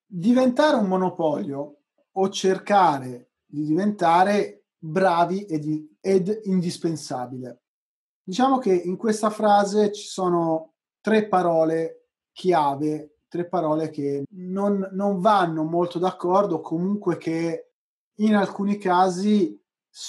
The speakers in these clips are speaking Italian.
Diventare un monopolio o cercare di diventare bravi ed indispensabile. Diciamo che in questa frase ci sono 3 parole chiave, 3 parole che non vanno molto d'accordo, comunque che in alcuni casi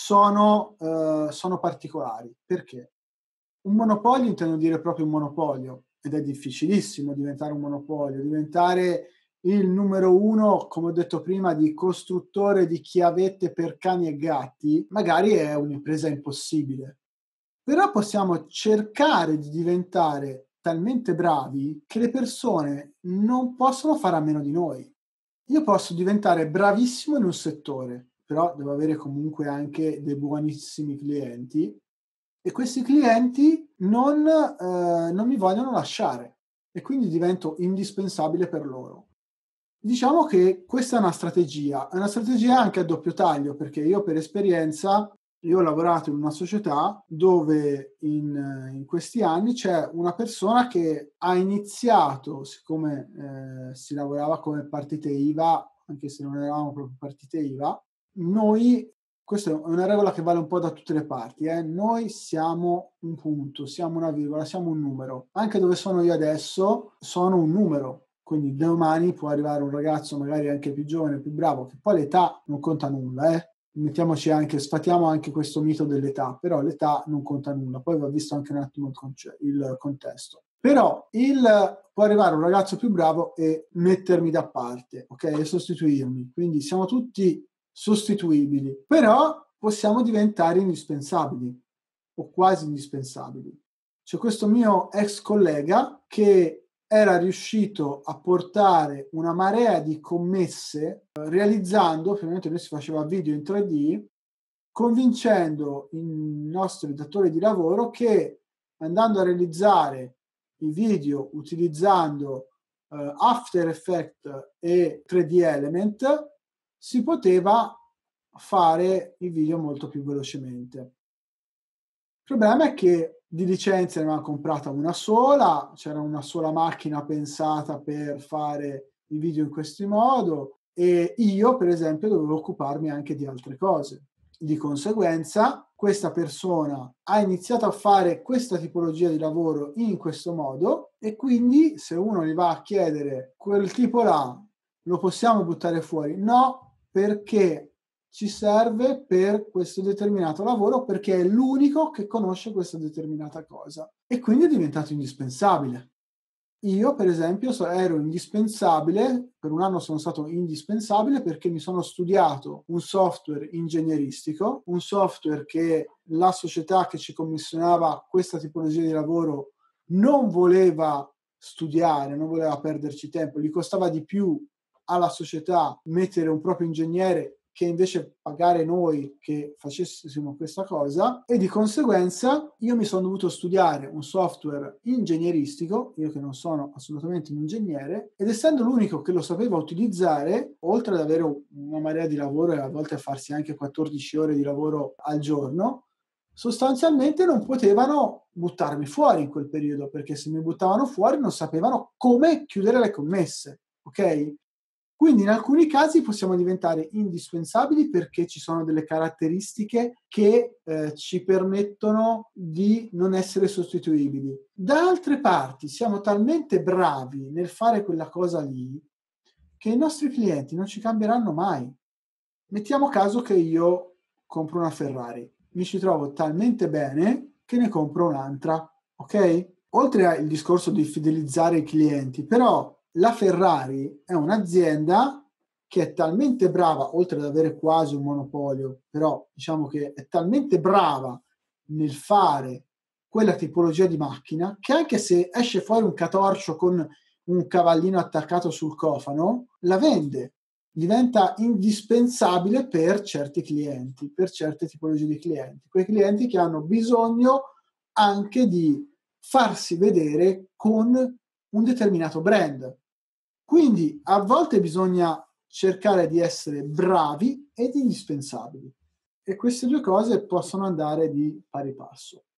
sono particolari. Perché? Un monopolio intendo dire proprio un monopolio, ed è difficilissimo diventare un monopolio, diventare il numero 1, come ho detto prima, di costruttore di chiavette per cani e gatti, magari è un'impresa impossibile. Però possiamo cercare di diventare talmente bravi che le persone non possono fare a meno di noi. Io posso diventare bravissimo in un settore, però devo avere comunque anche dei buonissimi clienti e questi clienti non mi vogliono lasciare e quindi divento indispensabile per loro. Diciamo che questa è una strategia anche a doppio taglio, perché io per esperienza io ho lavorato in una società dove in questi anni c'è una persona che ha iniziato, siccome, si lavorava come partite IVA, anche se non eravamo proprio partite IVA, noi questa è una regola che vale un po' da tutte le parti, noi siamo un punto, siamo una virgola, siamo un numero. Anche dove sono io adesso sono un numero. Quindi domani può arrivare un ragazzo magari anche più giovane, più bravo, che poi l'età non conta nulla, mettiamoci anche, sfatiamo anche questo mito dell'età, però l'età non conta nulla, poi va visto anche un attimo il contesto. Però può arrivare un ragazzo più bravo e mettermi da parte, ok? E sostituirmi. Quindi siamo tutti sostituibili, però possiamo diventare indispensabili o quasi indispensabili. C'è questo mio ex collega che era riuscito a portare una marea di commesse realizzando, ovviamente lui si faceva video in 3D, convincendo i nostri datori di lavoro che andando a realizzare i video utilizzando After Effects e 3D Element si poteva fare i video molto più velocemente. Il problema è che di licenze ne aveva comprata una sola, c'era una sola macchina pensata per fare i video in questo modo e io, per esempio, dovevo occuparmi anche di altre cose. Di conseguenza, questa persona ha iniziato a fare questa tipologia di lavoro in questo modo e quindi se uno gli va a chiedere quel tipo là, lo possiamo buttare fuori? No, perché ci serve per questo determinato lavoro perché è l'unico che conosce questa determinata cosa e quindi è diventato indispensabile. Io per esempio ero indispensabile, per un anno sono stato indispensabile perché mi sono studiato un software ingegneristico, un software che la società che ci commissionava questa tipologia di lavoro non voleva studiare, non voleva perderci tempo, gli costava di più alla società mettere un proprio ingegnere che invece pagare noi che facessimo questa cosa e di conseguenza io mi sono dovuto studiare un software ingegneristico, io che non sono assolutamente un ingegnere, ed essendo l'unico che lo sapeva utilizzare, oltre ad avere una marea di lavoro e a volte a farsi anche 14 ore di lavoro al giorno, sostanzialmente non potevano buttarmi fuori in quel periodo, perché se mi buttavano fuori non sapevano come chiudere le commesse, ok? Quindi in alcuni casi possiamo diventare indispensabili perché ci sono delle caratteristiche che ci permettono di non essere sostituibili. Da altre parti siamo talmente bravi nel fare quella cosa lì che i nostri clienti non ci cambieranno mai. Mettiamo caso che io compro una Ferrari, mi ci trovo talmente bene che ne compro un'altra, ok? Oltre al discorso di fidelizzare i clienti, però la Ferrari è un'azienda che è talmente brava, oltre ad avere quasi un monopolio, però diciamo che è talmente brava nel fare quella tipologia di macchina che anche se esce fuori un catorcio con un cavallino attaccato sul cofano, la vende. Diventa indispensabile per certi clienti, per certe tipologie di clienti, quei clienti che hanno bisogno anche di farsi vedere con un determinato brand. Quindi a volte bisogna cercare di essere bravi ed indispensabili e queste due cose possono andare di pari passo.